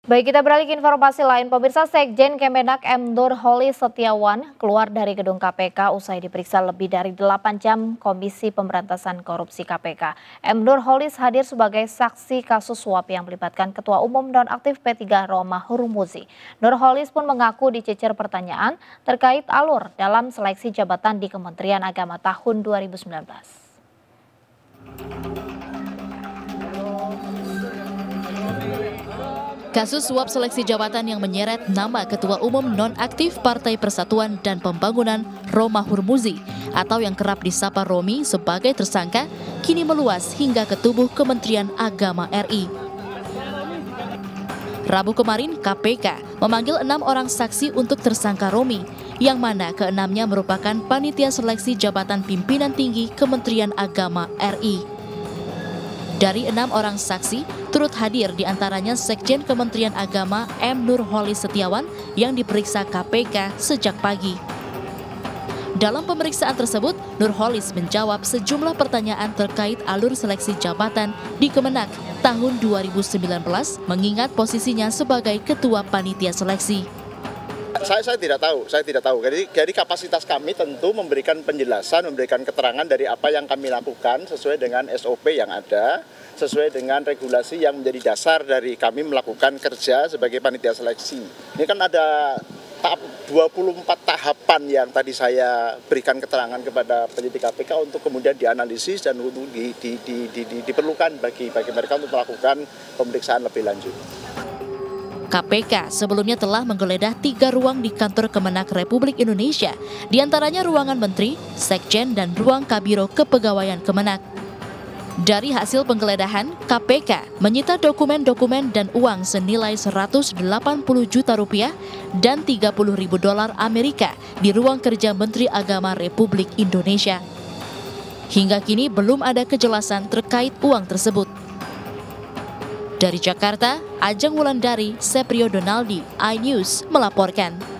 Baik, kita beralih ke informasi lain. Pemirsa, Sekjen Kemenak M. Nurholis Setiawan keluar dari gedung KPK usai diperiksa lebih dari 8 jam Komisi Pemberantasan Korupsi KPK. M. Nurholis hadir sebagai saksi kasus suap yang melibatkan Ketua Umum Nonaktif P3 Roma Hurmuzi. Nurholis pun mengaku dicecer pertanyaan terkait alur dalam seleksi jabatan di Kementerian Agama tahun 2019. Kasus suap seleksi jabatan yang menyeret nama Ketua Umum Nonaktif Partai Persatuan dan Pembangunan Roma Hurmuzi atau yang kerap disapa Romi sebagai tersangka kini meluas hingga ke tubuh Kementerian Agama RI. Rabu kemarin KPK memanggil 6 orang saksi untuk tersangka Romi, yang mana keenamnya merupakan panitia seleksi jabatan pimpinan tinggi Kementerian Agama RI. Dari 6 orang saksi, turut hadir diantaranya Sekjen Kementerian Agama M. Nurholis Setiawan yang diperiksa KPK sejak pagi. Dalam pemeriksaan tersebut, Nurholis menjawab sejumlah pertanyaan terkait alur seleksi jabatan di Kemenak tahun 2019, mengingat posisinya sebagai Ketua Panitia Seleksi. Saya tidak tahu. Jadi kapasitas kami tentu memberikan penjelasan, memberikan keterangan dari apa yang kami lakukan sesuai dengan SOP yang ada, sesuai dengan regulasi yang menjadi dasar dari kami melakukan kerja sebagai panitia seleksi. Ini kan ada tahap 24 tahapan yang tadi saya berikan keterangan kepada penyidik KPK untuk kemudian dianalisis dan untuk diperlukan bagi mereka untuk melakukan pemeriksaan lebih lanjut. KPK sebelumnya telah menggeledah 3 ruang di kantor Kemenak Republik Indonesia, diantaranya ruangan Menteri, Sekjen, dan ruang Kabiro Kepegawaian Kemenak. Dari hasil penggeledahan, KPK menyita dokumen-dokumen dan uang senilai 180 juta rupiah dan 30.000 dolar Amerika di ruang kerja Menteri Agama Republik Indonesia. Hingga kini belum ada kejelasan terkait uang tersebut. Dari Jakarta, Ajeng Wulandari, Seprio Donaldi, iNews melaporkan.